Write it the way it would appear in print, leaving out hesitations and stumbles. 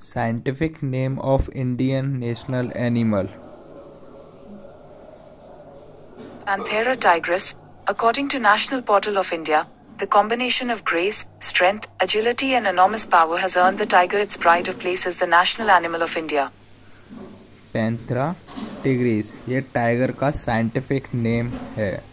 Scientific name of Indian national animal. Panthera tigris. According to National Portal of India, the combination of grace, strength, agility and enormous power has earned the tiger its pride of place as the national animal of India. Panthera tigris ये tiger का scientific name है.